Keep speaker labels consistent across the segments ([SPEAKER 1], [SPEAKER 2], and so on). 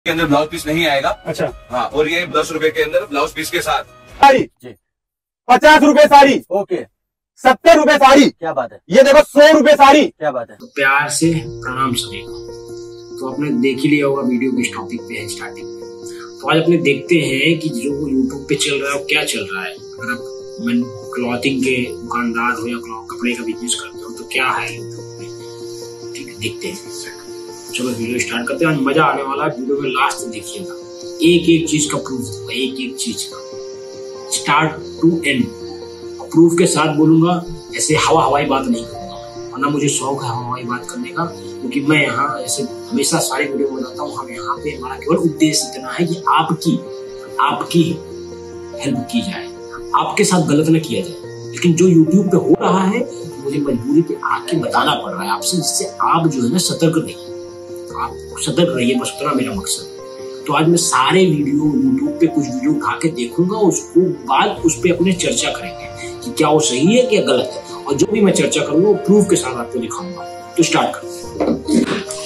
[SPEAKER 1] के अंदर blouse piece नहीं आएगा।
[SPEAKER 2] अच्छा
[SPEAKER 1] हाँ, और ये 10 रुपए के अंदर ब्लाउज पीस के साथ
[SPEAKER 2] साड़ी 50 रुपए साड़ी।
[SPEAKER 3] ओके
[SPEAKER 2] 70 रुपए साड़ी।
[SPEAKER 3] क्या बात है,
[SPEAKER 2] ये देखो 100 रुपए साड़ी।
[SPEAKER 3] क्या बात है।
[SPEAKER 4] तो प्यार से प्रणाम सभी को। तो आपने देख ही लिया होगा वीडियो किस टॉपिक पे है स्टार्टिंग में। तो आज अपने देखते हैं कि जो यूट्यूब पे चल रहा है वो क्या चल रहा है। अगर आप क्लॉथिंग के दुकानदार हो या कपड़े का बिजनेस करते हो तो क्या है यूट्यूब पे, ठीक है, देखते हैं। चलो वीडियो स्टार्ट करते हैं। मजा आने वाला है, वीडियो में लास्ट तक देखिएगा। एक एक चीज का प्रूफ दूंगा, एक एक चीज का स्टार्ट टू एंड प्रूफ के साथ बोलूंगा। ऐसे हवाई बात नहीं करूंगा, वरना मुझे शौक है हवाई बात करने का, क्योंकि मैं यहाँ ऐसे हमेशा सारे वीडियो बनाता हूँ। हम यहाँ पे हमारा केवल उद्देश्य इतना है कि आपकी हेल्प की जाए, आपके साथ गलत न किया जाए। लेकिन जो यूट्यूब पे हो रहा है मुझे मजबूरी पे आके बताना पड़ रहा है आपसे, जिससे आप जो है ना सतर्क रहिए। आप सतर्क रहिए, बस उतना मेरा मकसद है। तो आज मैं सारे वीडियो यूट्यूब पे कुछ वीडियो उठा के देखूंगा, उसको बाद उस पर अपने चर्चा करेंगे कि क्या वो सही है क्या गलत है, और जो भी मैं चर्चा करूंगा वो प्रूफ के साथ आपको दिखाऊंगा। तो स्टार्ट करते हैं।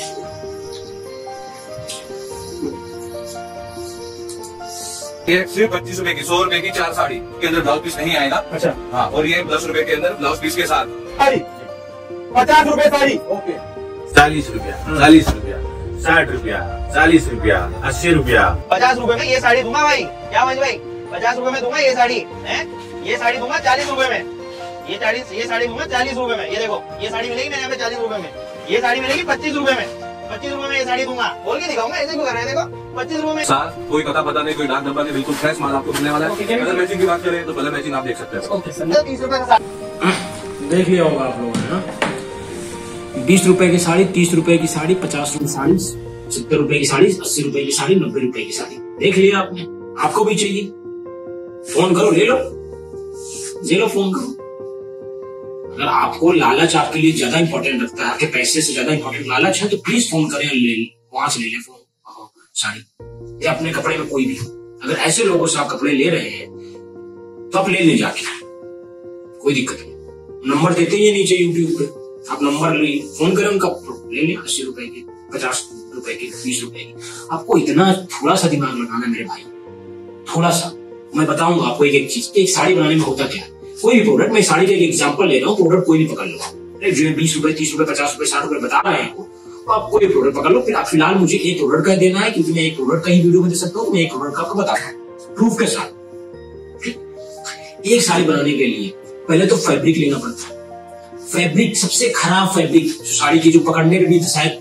[SPEAKER 1] ये सिर्फ 25 रुपए की 100 रुपए की 4 साड़ी के अंदर ब्लाउज पीस नहीं आएगा।
[SPEAKER 2] अच्छा
[SPEAKER 1] हाँ, और ये 10 रुपए के अंदर ब्लाउज पीस के साथ
[SPEAKER 2] साड़ी 50 रुपए साड़ी।
[SPEAKER 3] ओके
[SPEAKER 5] 40 रुपया, 40 रुपया, 60 रुपया, 40 रुपया, 80 रुपया।
[SPEAKER 6] 50 रुपए में ये साड़ी दूंगा भाई। क्या भाई 50 रुपए में दूंगा ये साड़ी है। ये साड़ी दूंगा 40 रुपए में। ये साड़ी दूंगा 40 रुपए में। ये देखो ये साड़ी मिलेगी मेरे यहाँ पे 40 रुपए में। ये साड़ी मिलेगी 25 रुपए में। 25 रुपए में ये साड़ी दूंगा। बोल के दिखाऊंगा, ऐसे क्यों कर रहे हैं। देखो 25 रुपए में
[SPEAKER 1] साथ कोई पता नहीं, कोई डाक डब्बा नहीं, बिल्कुल फ्रेश माल आपको मिलने वाला है। अगर मैचिंग की बात करें तो कलर मैचिंग आप देख सकते हैं।
[SPEAKER 6] 30 रुपए का साड़ी
[SPEAKER 4] देख लिया होगा आप लोगों ने ना। 20 रुपए की साड़ी, 30 रुपए की साड़ी, 50 रुपए की साड़ी, 70 रुपए की साड़ी, 80 रुपए की साड़ी, 90 रुपए की साड़ी। देख लिया आपने। आपको भी चाहिए, फोन करो, ले लो फोन करो। अगर आपको लालच आपके लिए ज्यादा इंपॉर्टेंट रखता है, आपके पैसे से ज्यादा इंपॉर्टेंट लालच है, तो प्लीज फोन करें, वहां से ले लें फोन साड़ी या अपने कपड़े में कोई भी। अगर ऐसे लोगों से आप कपड़े ले रहे हैं तो आप ले लें जाके, कोई दिक्कत नहीं। नंबर देते ही नीचे यूट्यूब पे, आप नंबर ले फोन करें, उनका ले लें। 80 रुपए की, 50 रुपए की, 20 रुपए की। आपको इतना थोड़ा सा दिमाग लगाना मेरे भाई, थोड़ा सा। मैं बताऊंगा आपको एक चीज, एक साड़ी बनाने में होता क्या है। कोई भी प्रोडक्ट, मैं साड़ी का एक एग्जांपल ले रहा हूँ, प्रोडक्ट कोई भी पकड़ लो। जो 20 रुपए, 30 रुपए, 50 रुपए, 60 रुपए बता रहे हैं तो आप कोई प्रोडक्ट पकड़ लो। फिर आप फिलहाल मुझे एक प्रोडक्ट का देना है, क्योंकि मैं एक प्रोडक्ट का ही वीडियो में दे सकता हूँ। मैं एक प्रोडक्ट का आपको बताता हूँ प्रूफ के साथ। एक साड़ी बनाने के लिए पहले तो फैब्रिक लेना पड़ता है। फैब्रिक, सबसे खराब फैब्रिक साड़ी की, जो पकड़ने पे भी शायद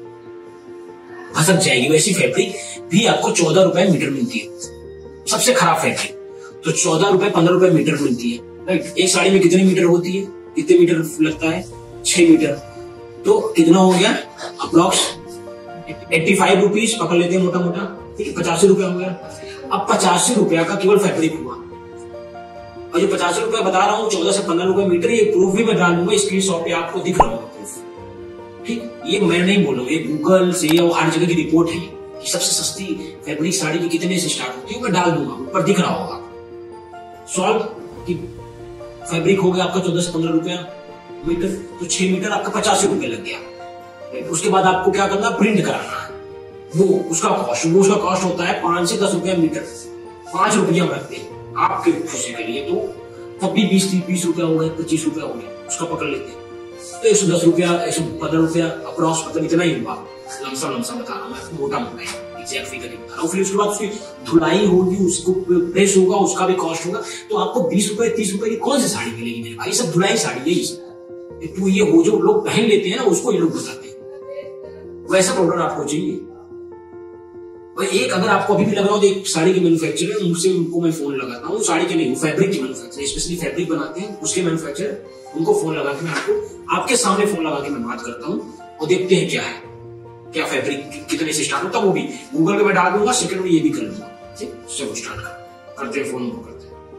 [SPEAKER 4] फंस जाएगी, वैसी फैब्रिक भी आपको 14 रुपए मीटर मिलती है। सबसे खराब फैब्रिक तो 14 रुपए, 15 रुपए मीटर मिलती है। एक साड़ी में कितनी मीटर होती है, कितने मीटर लगता है, 6 मीटर। तो कितना हो गया अप्रोक्स 85 रुपीज पकड़ लेते हैं मोटा मोटा, ठीक है, 85 रुपया हो गया। अब 85 रुपया का केवल फैब्रिक हुआ, और जो 50 रुपया बता रहा हूँ 14 से 15 रुपए मीटर, ये प्रूफ भी मैं डालूंगा स्क्रीनशॉट पे, आपको दिख रहा होगा प्रूफ, ठीक। ये मैं नहीं बोलूंगा, ये गूगल से या हर जगह की रिपोर्ट है कि सबसे सस्ती फैब्रिक साड़ी की कितने से स्टार्ट होती है, मैं डाल दूंगा, ऊपर दिख रहा होगा। सॉल्व की फैब्रिक हो गया आपका 14 से 15 रुपया मीटर, तो 6 मीटर आपका 85 रुपए लग गया। उसके बाद आपको क्या करना, प्रिंट कराना है, वो उसका कॉस्ट होता है 5 से 10 रुपया मीटर। 5 रुपया रखते हैं आपके खुशी के लिए, तो तब भी 20 रुपया हो गए, 25 रुपया हो गया, उसका पकड़ लेते हैं। तो 110 रुपया, 115 रुपया अप्रॉक्स, मतलब इतना ही हुआ। लमसम बता रहा हूँ मैं, मोटा एग्जैक्ट फिगर नहीं बता रहा हूँ। फिर उसके बाद उसकी धुलाई होगी, उसको प्रेस होगा, उसका भी कॉस्ट होगा। तो आपको 20 रुपए, 30 रुपए की कौन सी साड़ी मिलेगी मेरे भाई, सब धुलाई साड़ी है। तो ये हो जो लोग पहन लेते हैं ना, उसको ये लोग बताते हैं। वैसा प्रोडक्ट आपको चाहिए। और एक अगर आपको अभी भी लग रहा हो, एक साड़ी के मैन्युफैक्चरर, उनसे उनको मैं फोन लगाता हूँ, साड़ी के नहीं, फैब्रिक के मैन्युफैक्चरर, स्पेशली फैब्रिक बनाते हैं, उसके मैन्युफैक्चरर, उनको फोन लगा के मैं आपके सामने फोन लगा के मैं बात करता हूँ, और देखते हैं क्या है, क्या फैब्रिक कितने से स्टार्ट होता है। वो भी गूगल पे मैं डाल दूंगा, सेकंड में ये भी कर लूंगा, ठीक। चलो स्टार्ट करते हैं, फोन करते हैं।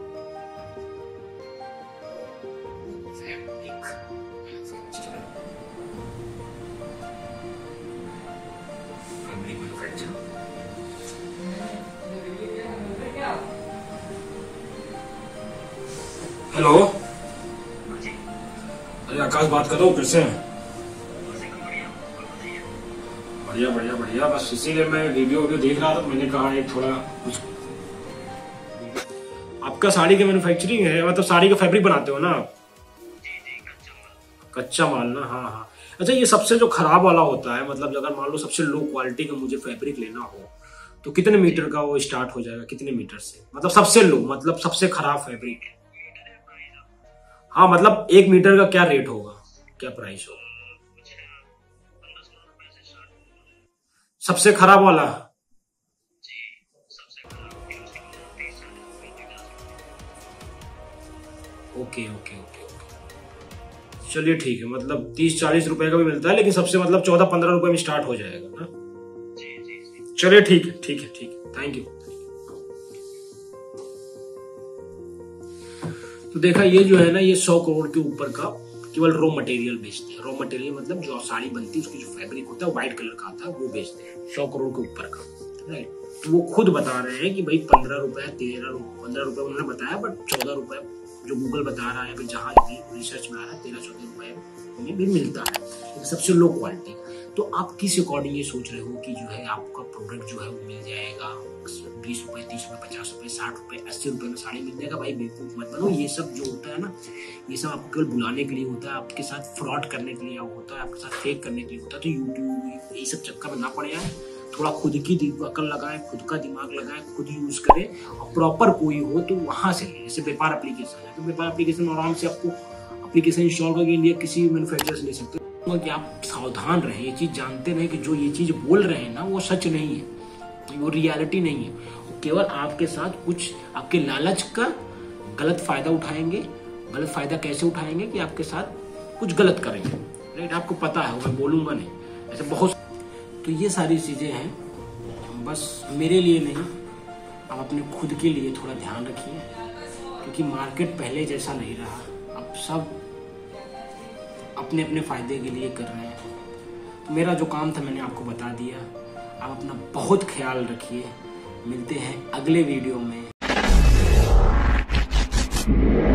[SPEAKER 4] हेलो, अरे आकाश बात कर रहा हूँ, कैसे हैं? बढ़िया बढ़िया बढ़िया। था, बस इसीलिए मैं वीडियो देख रहा था, तो मैंने कहा एक थोड़ा कुछ। आपका साड़ी का मैन्युफैक्चरिंग है, मतलब साड़ी का फैब्रिक बनाते हो ना आप? कच्चा माल ना, हाँ हाँ। अच्छा, ये सबसे जो खराब वाला होता है, मतलब अगर मान लो सबसे लो क्वालिटी का मुझे फैब्रिक लेना हो तो कितने मीटर का वो स्टार्ट हो जाएगा, कितने मीटर से? मतलब सबसे लो, मतलब सबसे खराब फैब्रिक। हाँ, मतलब 1 मीटर का क्या रेट होगा, क्या प्राइस होगा सबसे खराब वाला? ओके ओके ओके ओके, चलिए ठीक है। मतलब 30-40 रुपए का भी मिलता है, लेकिन सबसे मतलब 14-15 रुपए में स्टार्ट हो जाएगा ना? चलिए ठीक है ठीक है ठीक है, थैंक यू। तो देखा, ये जो है ना, ये 100 करोड़ के ऊपर का केवल रॉ मटेरियल बेचते हैं। रॉ मटेरियल मतलब जो साड़ी बनती है उसकी जो फैब्रिक होता है व्हाइट कलर का आता है, वो बेचते हैं 100 करोड़ के ऊपर का, राइट। तो वो खुद बता रहे हैं कि भाई 15 रुपए 15 रुपए उन्होंने बताया, बट 14 रुपए जो गूगल बता रहा है, जहां रिसर्च में आ रहा है 13-14 रुपए में भी मिलता है, सबसे लो क्वालिटी। तो आप किस अकॉर्डिंग ये सोच रहे हो कि जो है आपका प्रोडक्ट जो है वो मिल जाएगा 20 रुपए 30 रुपए 50 रुपए 60 रुपए 80 रुपए में साड़ी मिल जाएगा? भाई बेवकूफ मत बनो। ये सब जो होता है ना, ये सब आपको केवल बुलाने के लिए होता है, आपके साथ फ्रॉड करने के लिए होता है, आपके साथ फेक करने के लिए होता है। तो यूट्यूब ये सब चक्कर में ना पड़े यार, थोड़ा खुद की अकल लगाएं, खुद का दिमाग लगाएं, खुद यूज करें, और प्रॉपर कोई हो तो वहां से लें। जैसे व्यापार एप्लीकेशन है, तो व्यापार एप्लीकेशन में आराम से आपको एप्लीकेशन इंस्टॉल करके इंडिया किसी मैन्युफैक्चरर से ले सकते हो। कि आप सावधान रहें, ये चीज जानते रहें कि जो ये चीज बोल रहे हैं ना, वो सच नहीं है, वो रियलिटी नहीं है। वो केवल आपके साथ कुछ आपके लालच का गलत फायदा उठाएंगे। गलत फायदा कैसे उठाएंगे? कि आपके साथ कुछ गलत करेंगे, राइट। आपको पता है, मैं बोलूंगा नहीं, ऐसे बहुत। तो ये सारी चीजें हैं, बस मेरे लिए नहीं, आप अपने खुद के लिए थोड़ा ध्यान रखिए, क्योंकि मार्केट पहले जैसा नहीं रहा। अब सब अपने अपने फायदे के लिए कर रहे हैं। तो मेरा जो काम था मैंने आपको बता दिया। आप अपना बहुत ख्याल रखिए। मिलते हैं अगले वीडियो में।